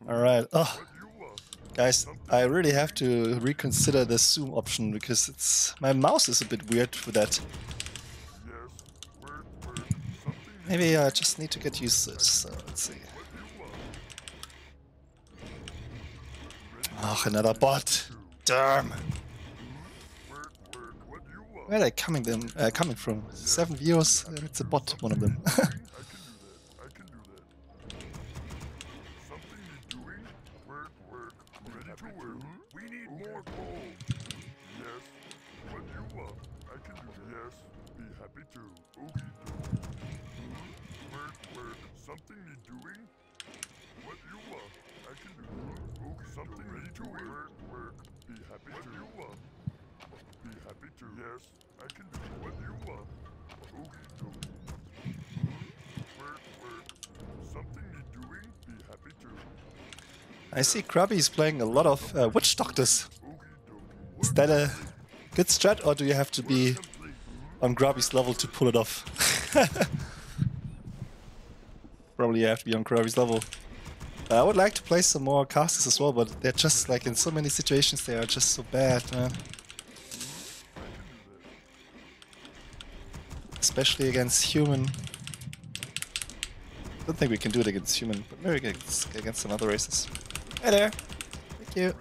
Alright. Oh, guys, I really have to reconsider the zoom option because it's my mouse is a bit weird with that. Maybe I just need to get used to it. So let's see. Oh, another bot. Damn. Where are they coming from? 7 views. It's a bot, one of them. I see Krabby's playing a lot of witch doctors. Is that a good strat, or do you have to be on Grubby's level to pull it off? Probably you have to be on Grubby's level. I would like to play some more casters as well, but they're just like in so many situations they are just so bad, man. Especially against human. I don't think we can do it against human, but maybe against some other races. Hey there! Thank you.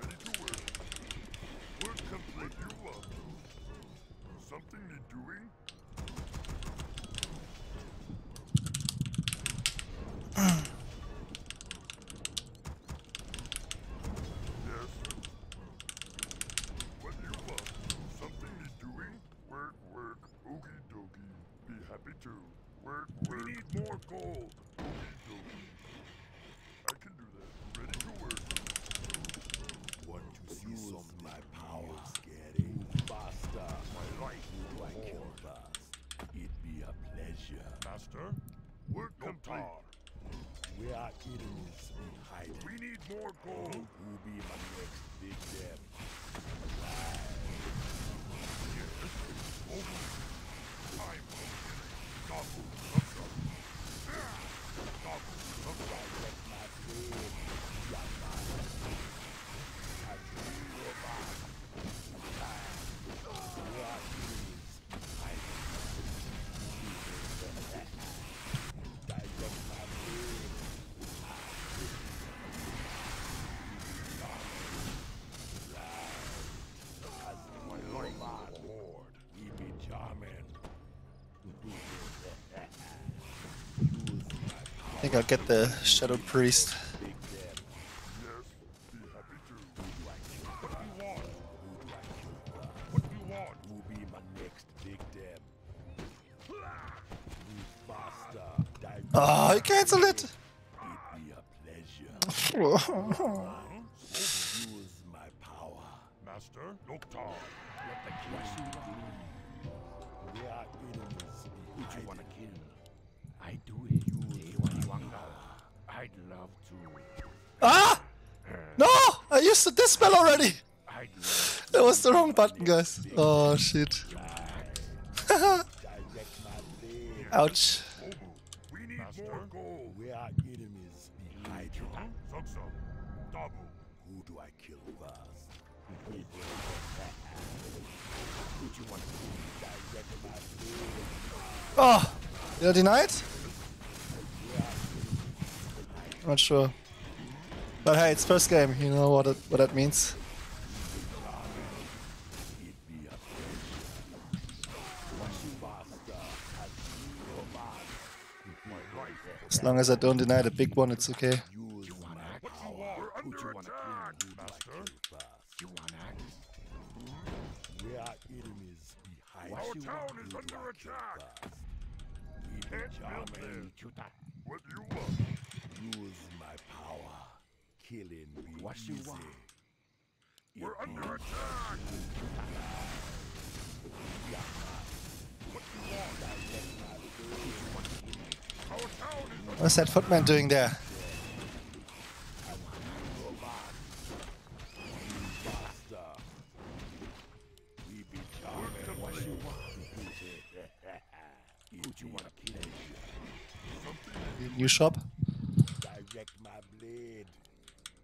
I think I'll get the Shadow Priest. Oh, he cancelled it! Ah! No! I used the dispel already! That was the wrong button, guys. Oh, shit. Ouch. Oh! Did I deny it? I'm not sure. But hey, it's first game, you know what that means. As long as I don't deny the big one, it's okay. Our town is under attack! What do you want? Use my power. Killing me what you want. We're under attack! What do you want? Our town is What's that footman doing there? New shop. direct my blade.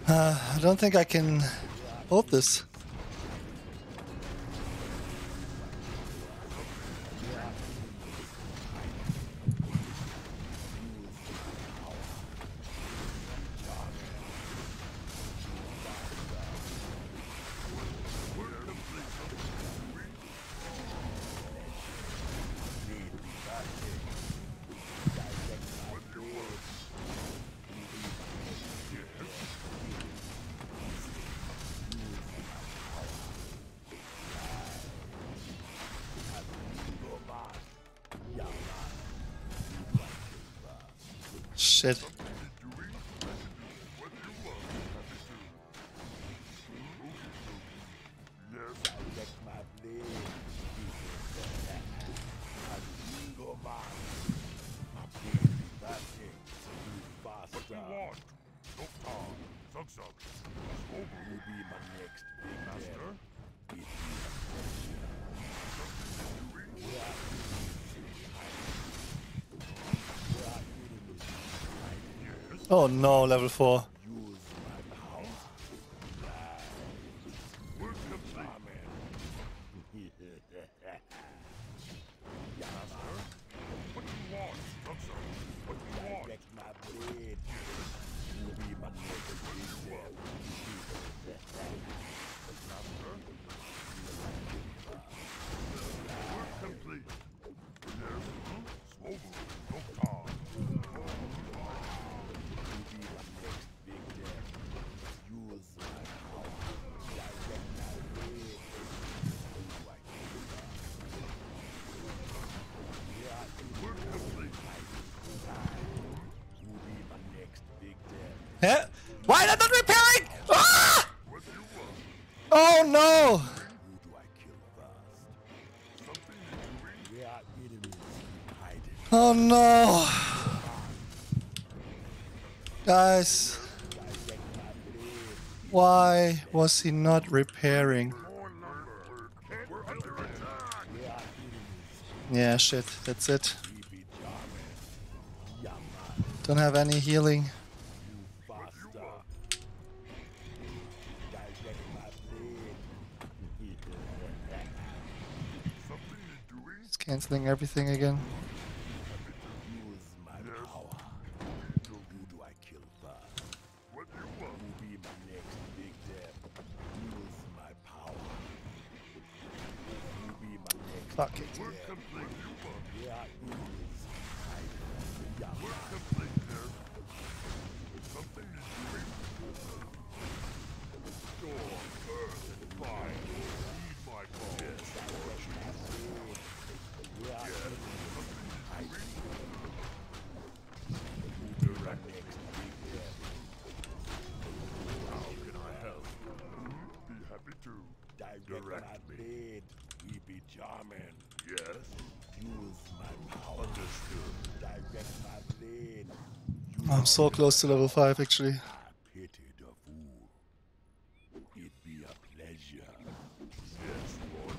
I don't think I can hold this. Shit. Oh no, level 4. Huh? Why are they not repairing? Ah! Oh no! Oh no! Guys, why was he not repairing? Yeah, shit, that's it. Don't have any healing. It's canceling everything again. Fuck it. Direct me. We be charming. Yes. Use my power. Understood. Direct my blade. I'm so close to level 5 actually. Pity the fool. It be a pleasure. Yes, Lord.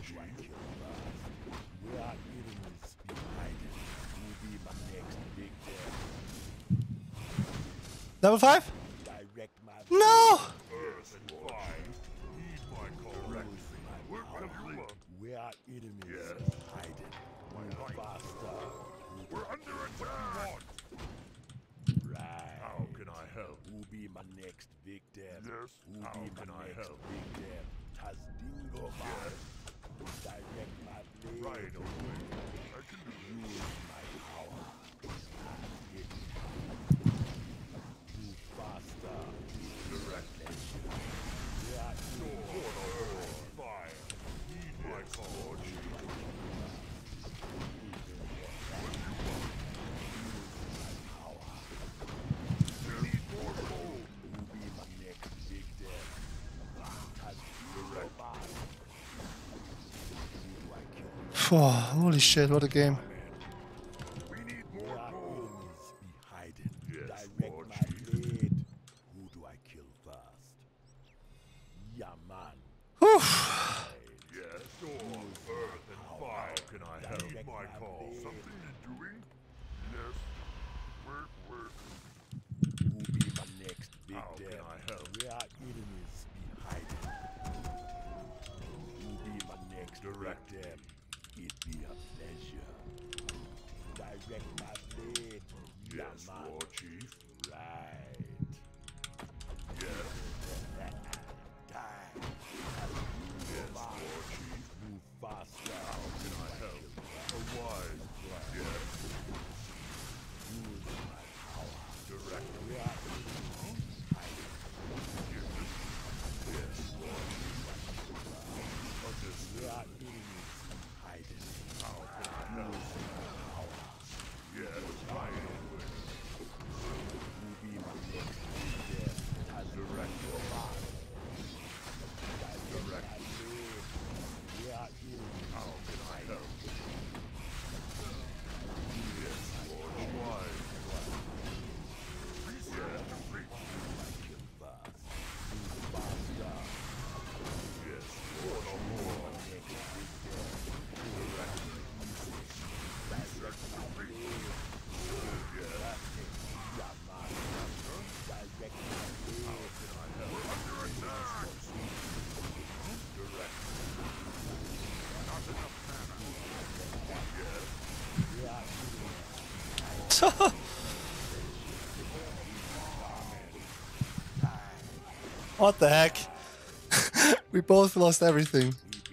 We are enemies behind it. Who be my next big death? Level 5? Direct my No! Earth and fire. Heed my call. Direct me. We're complete. We are enemies hiding. We're faster. We're under attack. Right. How can I help? Who be my next victim? Yes. Who how be can my I next help? Victim? Tazdingo. Yes. Direct my blade. Right away. I can do this. Use my power. Move faster. Direct. We are sword. Fire. Heed my call. Oh, holy shit, what a game. We need more enemies be hiding. Yes, direct my blade. Who do I kill first? Yeah, man. Whew. Yes, storm, earth, and fire. How can I help? My call. Something you're doing? Yes. We're. Who be my next big death? How can I help? We are Yes, War Chief. Right. Yes. Die. Yes, War Chief. Move faster. How can I help? A wise plan. Yes. Use my power. Direct. Yes, War Chief. Understood. Hiding. How can I help? Yes, I am. Direct your mind. Direct. How can I help? Yes, Lord. Wise. Yes, yes, Lord of War. Direct. What the heck? We both lost everything.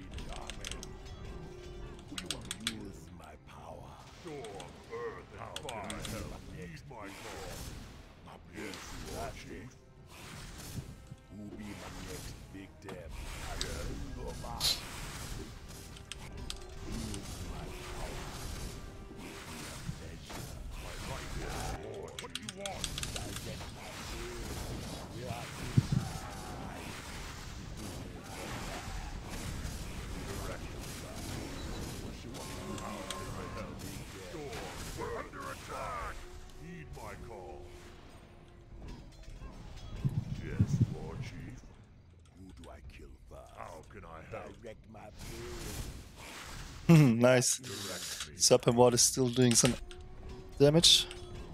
Nice. Support is still doing some damage.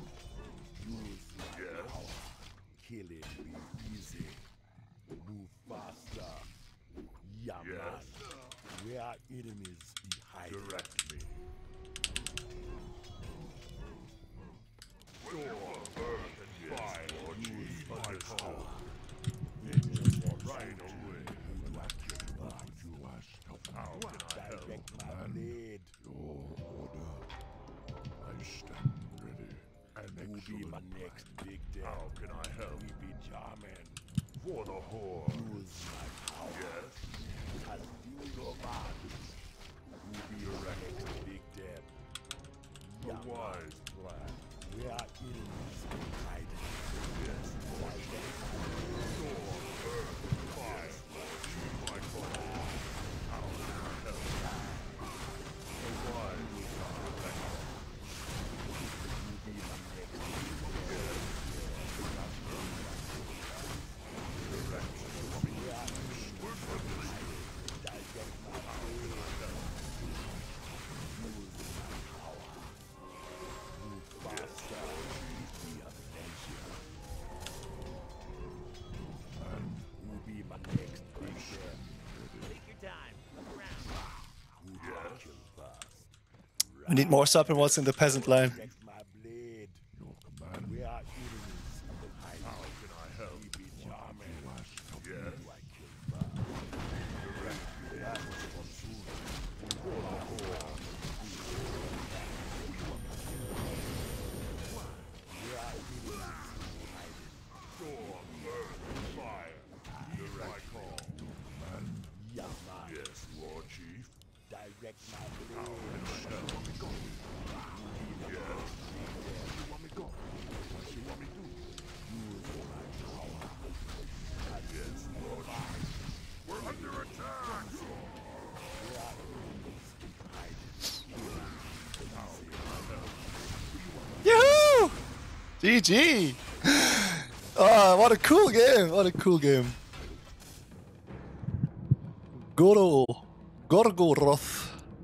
Kill it, be easy. Move faster. Yaman. Where are enemies be hiding? Direct me. Earth and fire, or use my power. Right away. How can I help? Blade. Your order. I stand ready. Who be my next big day? How can I help? We be charming. For the whore. Use my power. Yes. As you go back. Who be your next big day? A wise plan. We are enemies hiding. Yes. Storm, earth, fire. My call. How can I help? A wise plan. Who be my next big day? We need more supplements in the peasant line. Yoo-hoo! GG! Oh, what a cool game! What a cool game. Gorgoroth.